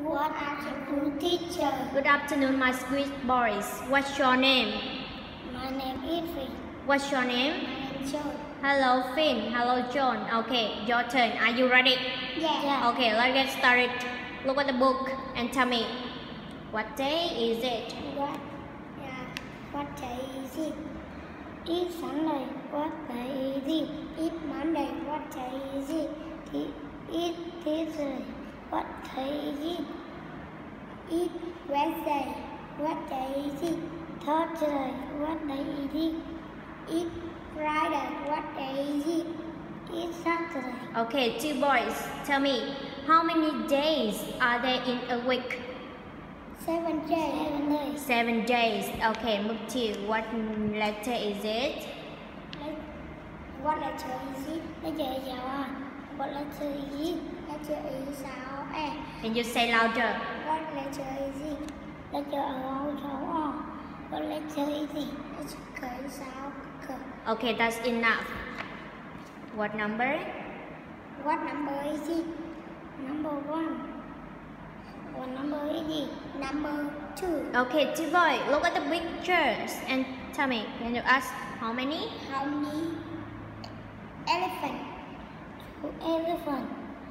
Good afternoon, teacher. Good afternoon, my sweet boys. What's your name? My name is Finn. What's your name? My name is John. Hello, Finn. Hello, John. Okay, your turn. Are you ready? Yeah. Okay, let's get started. Look at the book and tell me, what day is it? What day is it? It's Sunday. What day is it? It's Monday. What day is it? It's Tuesday. What day is it? It's Wednesday. What day is it? Thursday. What day is it? It's Friday. What day is it? It's Saturday. Okay, two boys, tell me, how many days are there in a week? 7 days. 7 days. Okay, move to what letter is it? What letter is it? Letter is sao? What letter is it? Letter is sao? Can you say louder? What letter is it? Letter O sao? What letter is it? Letter is sao? Okay, that's enough. What number? What number is it? Number 1. What number is it? Number 2. Okay, two boys, look at the pictures and tell me, can you ask how many? How many elephant? 2 elephant.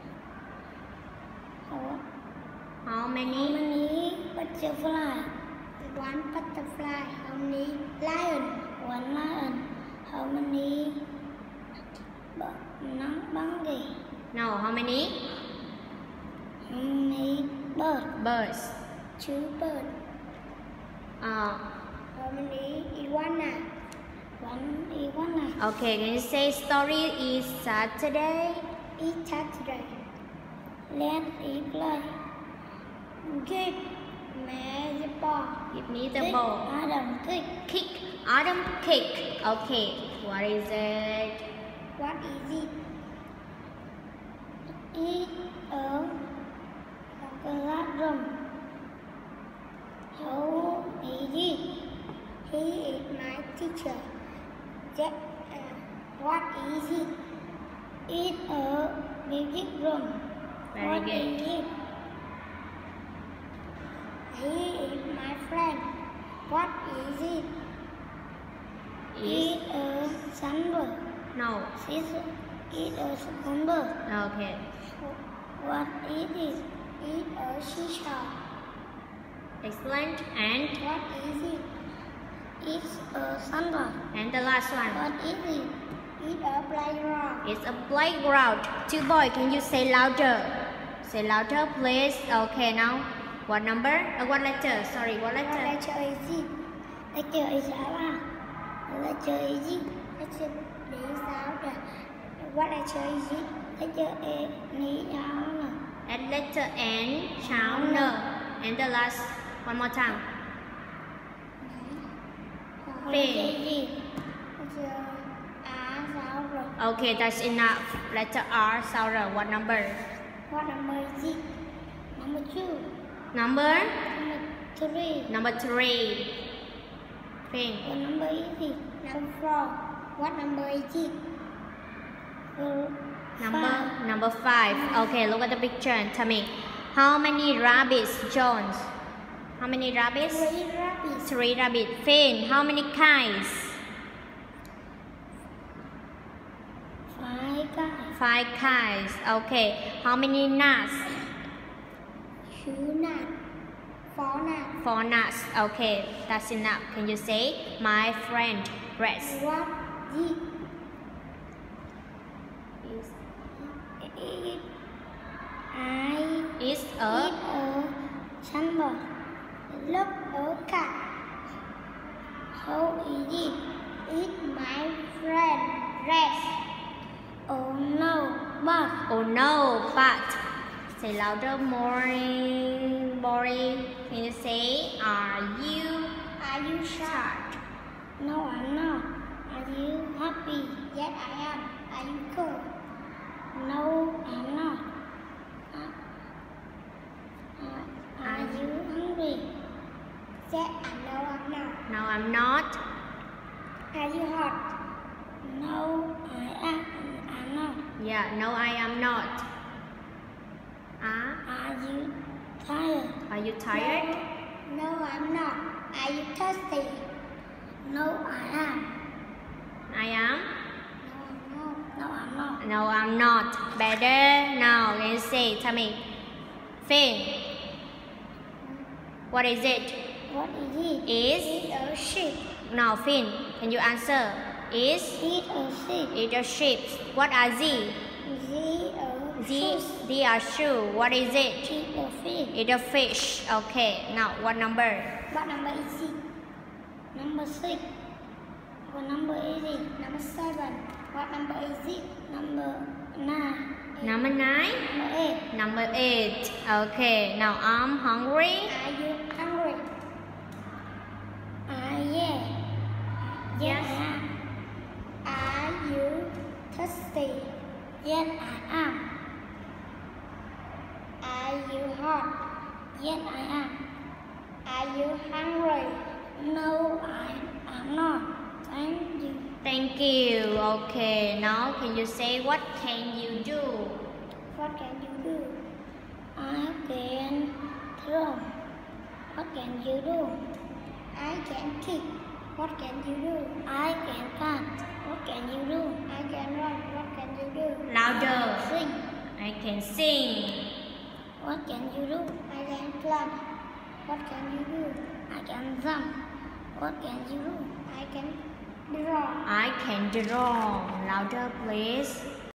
How How many? many butterfly? 1 butterfly. How many lion? 1 lion. How many monkey? No, how many? How many bird? Birds. 2 bird. How many iguana? 1 iguana. Okay, can you say story is Saturday? It's Saturday. Let's play. Give me the ball. Give me the ball. Adam, kick. Kick. Adam kick. Okay, what is it? What is it? It's a classroom. How is it? He is my teacher. What is it? It's a music room. Very What good. is it? He is my friend. What is it? Is It's a sunbird. no. It's a sunbird. Okay. What is it? It's a seashell. Excellent. And What is it? It's a sunbird. the last one. What is it? It's a playground. It's a playground. Two boys, can you say louder? Say louder, please. Okay, now. What number? What letter? Sorry, what What letter? letter is it? Letter is sao? Letter is it? Letter is sao? What letter is it? Letter is sao? And letter N, sound N. And the last, one more time. Letter A sao rồi? Okay, that's enough. Letter R, sound R. What number? What number is it? Number 2. Number? Number 3. Number 3. Pink. What number is it? Number 4. What number is it? Number 5. Okay, look at the picture and tell me. How many rabbits, Jones? How many rabbits? 3 rabbits. 3 rabbits. Finn, how many kites? 5 guys. 5 kites. Okay. How many nuts? 2 nuts. 4 nuts. 4 nuts. Okay, that's enough. Can you say, my friend Rex? What is Is it? a Sunbird. Look a cat. How is it? It's my friend Rex. Oh no, but oh no, but say louder, more boring. Can you say, are you sad? No, I'm not. Are you happy? Yes, I am. Are you cold? No, I'm not. Are you hungry? Yes, no, I'm not. No, I'm not. Are you hot? No, I'm not. Yeah, no, I am not. Are you tired? Are you tired? No, I'm not. Are you thirsty? No, I am. I am. No, I'm not. No, I'm not. Better. Now, can you say? Tell me. Finn. What is it? What is it? Is. It's a sheep. Now, Finn. Can you answer? Is. It's a sheep. It's a sheep. What are they? They are shoes. What is it? It's a fish. It's a fish. Okay. Now, what number? What number is it? Number 6. What number is it? Number 7. What number is it? Number 9. Number 9. Number 8. Number 8. Okay. Now, I'm hungry. Are you hungry? Yeah. Yes. I am. Are you thirsty? Yes, I am. Are you hot? Yes, I am. Are you hungry? No, I am not. Thank you. Thank you. Okay. Now, can you say what can you do? What can you do? I can throw. What can you do? I can kick. What can you do? I can cut. What can you do? I can run. What can you do? Louder. Sing. I can sing. What can you do? I can climb. What can you do? I can jump. What can you do? I can draw. I can draw. Louder, please.